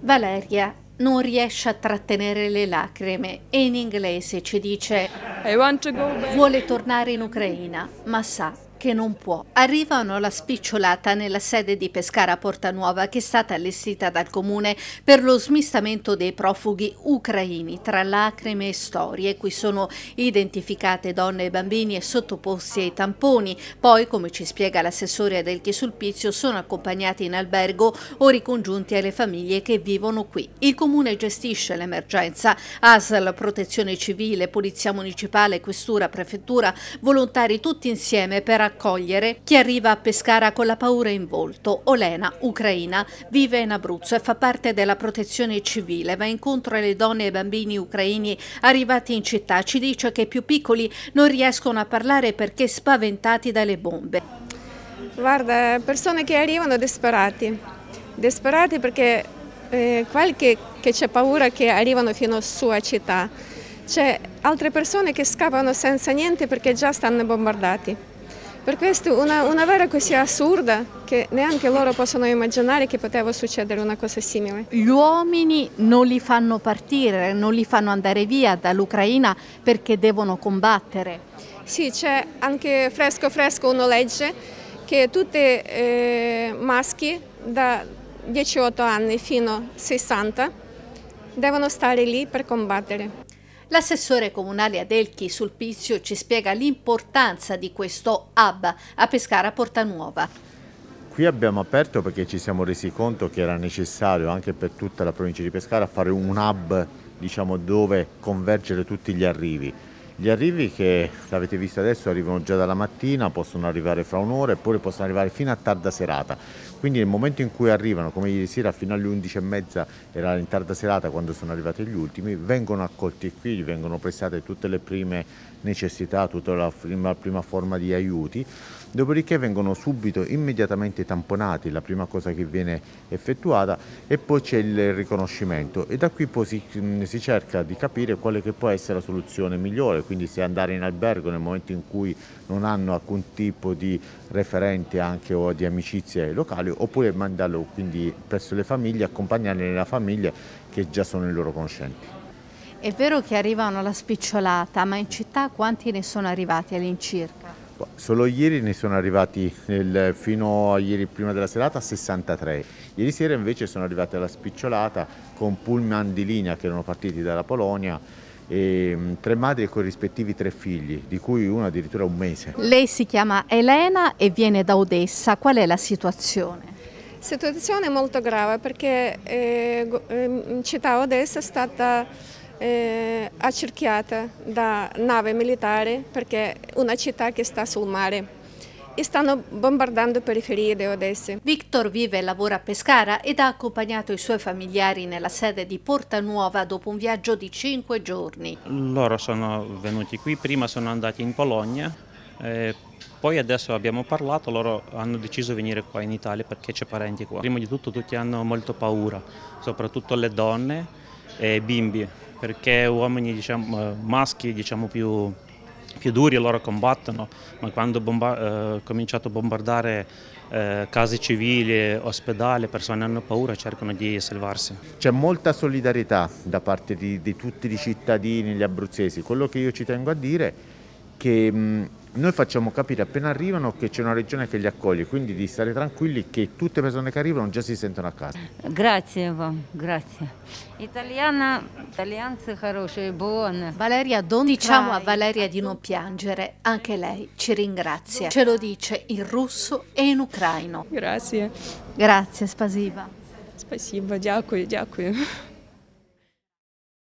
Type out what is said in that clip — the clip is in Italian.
Valeria non riesce a trattenere le lacrime e in inglese ci dice I want to go back. vuole tornare in Ucraina, ma sa che non può. Arrivano alla spicciolata nella sede di Pescara Portanuova che è stata allestita dal comune per lo smistamento dei profughi ucraini. Tra lacrime e storie, qui sono identificate donne e bambini e sottoposti ai tamponi. Poi, come ci spiega l'assessore Adelchi Sulpizio, sono accompagnati in albergo o ricongiunti alle famiglie che vivono qui. Il comune gestisce l'emergenza. ASL, Protezione Civile, Polizia Municipale, Questura, Prefettura, volontari tutti insieme per accogliere chi arriva a Pescara con la paura in volto. Olena, ucraina, vive in Abruzzo e fa parte della Protezione Civile. Va incontro alle donne e ai bambini ucraini arrivati in città. Ci dice che i più piccoli non riescono a parlare perché spaventati dalle bombe. Guarda, persone che arrivano disperati perché qualche che c'è paura che arrivano fino a sua città. C'è altre persone che scappano senza niente perché già stanno bombardati. Per questo una vera così assurda che neanche loro possono immaginare che poteva succedere una cosa simile. Gli uomini non li fanno partire, non li fanno andare via dall'Ucraina perché devono combattere. Sì, c'è anche fresco una legge che tutti maschi da 18 anni fino a 60 devono stare lì per combattere. L'assessore comunale Adelchi Sulpizio ci spiega l'importanza di questo hub a Pescara Portanuova. Qui abbiamo aperto perché ci siamo resi conto che era necessario anche per tutta la provincia di Pescara fare un hub, diciamo, dove convergere tutti gli arrivi. Gli arrivi che l'avete visto adesso arrivano già dalla mattina, possono arrivare fra un'ora eppure possono arrivare fino a tarda serata. Quindi nel momento in cui arrivano, come ieri sera fino alle 11:30 era in tarda serata quando sono arrivati gli ultimi, vengono accolti qui, gli vengono prestate tutte le prime necessità, tutta la prima forma di aiuti, dopodiché vengono subito, immediatamente tamponati, la prima cosa che viene effettuata, e poi c'è il riconoscimento e da qui poi si cerca di capire quale che può essere la soluzione migliore, quindi se andare in albergo nel momento in cui non hanno alcun tipo di referente anche o di amicizie locali, oppure mandarlo quindi presso le famiglie, accompagnarli nella famiglia che già sono i loro conoscenti. È vero che arrivano alla spicciolata, ma in città quanti ne sono arrivati all'incirca? Solo ieri ne sono arrivati, fino a ieri prima della serata, 63. Ieri sera invece sono arrivati alla spicciolata con pullman di linea che erano partiti dalla Polonia, e 3 madri con i rispettivi 3 figli, di cui uno addirittura 1 mese. Lei si chiama Elena e viene da Odessa. Qual è la situazione? Situazione molto grave perché città Odessa è stata accerchiata da nave militare perché è una città che sta sul mare e stanno bombardando periferie di Odessa. Victor vive e lavora a Pescara ed ha accompagnato i suoi familiari nella sede di Portanuova dopo un viaggio di 5 giorni. Loro sono venuti qui, prima sono andati in Polonia, poi adesso abbiamo parlato, loro hanno deciso di venire qua in Italia perché c'è parenti qua. Prima di tutto tutti hanno molto paura, soprattutto le donne e i bimbi, perché uomini maschi più duri loro combattono, ma quando cominciato a bombardare case civili, ospedali, persone hanno paura e cercano di salvarsi. C'è molta solidarietà da parte di tutti i cittadini, gli abruzzesi. Quello che io ci tengo a dire è che noi facciamo capire appena arrivano che c'è una regione che li accoglie, quindi di stare tranquilli che tutte le persone che arrivano già si sentono a casa. Grazie вам, grazie. Italianze хорошие, buone. Valeria, diciamo a Valeria di non piangere, anche lei ci ringrazia. Ce lo dice in russo e in ucraino. Grazie. Grazie, spasiba. Спасибо, дякую.